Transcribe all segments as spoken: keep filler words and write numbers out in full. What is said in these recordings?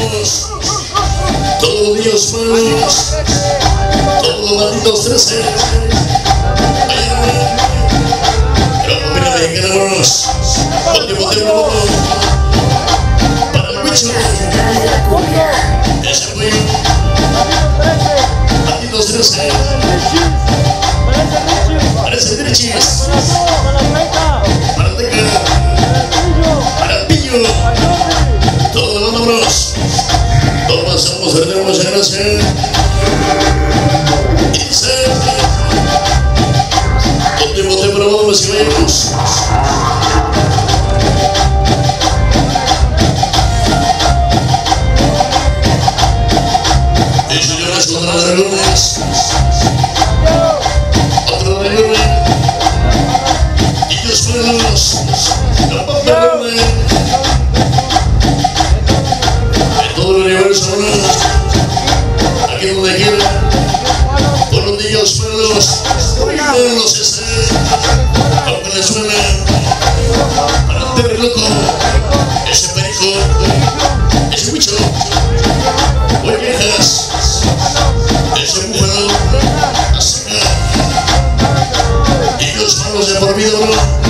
vamos. Todos los niños malos, todos los malditos trece. Pero familia mexicana, vámonos. Último tema, para el bicho. Ese apoyo. Malditos trece. Parece Richis. Para Teca. Para Pillo. Todos vámonos. Todos somos hermanos, muchas gracias. Y dice: último tema, vamos y vamos. Y señores, contra los dragones. Otro dragón. Y Dios pueblos. No va a perderme. En todo el universo, ¿no? Aquí donde quiera. Por los niños pueblos. Pueblos ese. Aunque le suena. Para el terre loco. Ese perico. Ese bicho. Muy viejas. Ese búfalo. La seca. Y los malos de por vida, ¿no?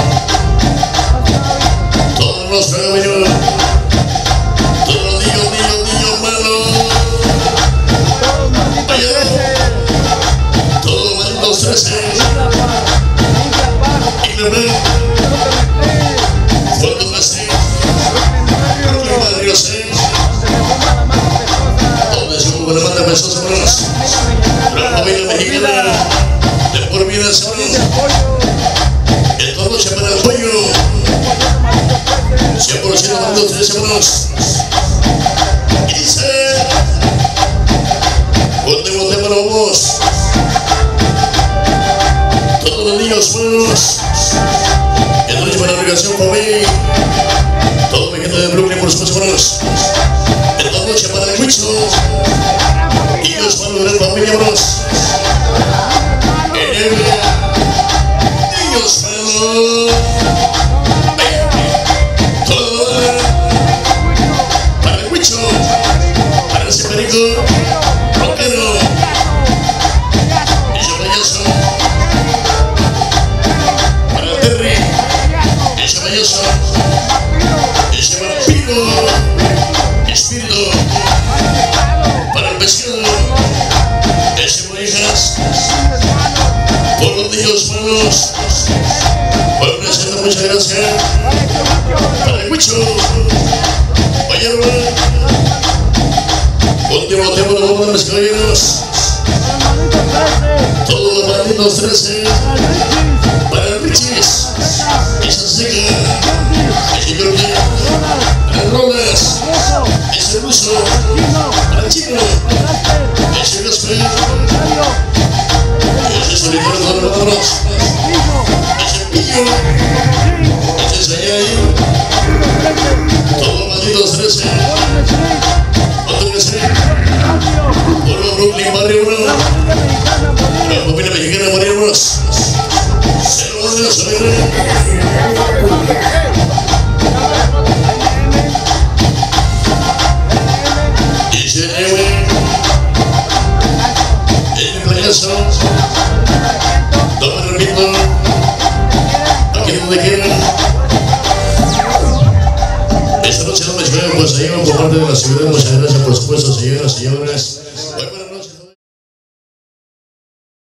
Todos los pegados. Todos los niños, niños, niños malos. Allá. Todos los malditos trece. Y me ven. Cuando me sé. Porque madre yo sé. Donde se ocupa la manda pesos, hermanos. La familia mexicana. De por vida, hermanos. En toda noche para el pollo. cien por ciento de los tres hermanos. Y dice: último tema, vamos. Todos los niños buenos. En noche para la obligación para mí. Todo mi gente de Brooklyn, por supuesto, hermanos. En toda noche para el Huicho. Y Dios para la familia, hermanos. En el niños buenos. Para ese perico rockero. Ese payaso. Para el Terry. Ese payaso. Ese vampiro. Espíritu. Para el pescado. Ese morejas. Por los niños malos. Por presente, muchas gracias. Para el Huicho. Vaya, último tema, los vamos a los caballeros. Todos los malditos trece. Para el Richis. Esa seca. Ese Jordi. Para el Rolas. Ese ruso. Para el chino. Ese gospel. Ese solitario, todos los vámonos. Ese pillo. Ese sayay. Todos los malditos trece. Otro que sé. Por los Brooklyn, barrio uno. La familia mexicana, morirnos. Se lo van a saber. Y se lleve. El payaso. No me repito. Aquí donde quieran. Esta noche no me espero, pues se llevan por parte de la ciudad. Muchas gracias, por supuesto, señoras y señores.